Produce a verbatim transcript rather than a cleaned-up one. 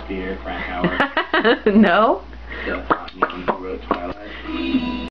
Shakespeare, Frank Howard. No. Still Tanya who wrote Twilight.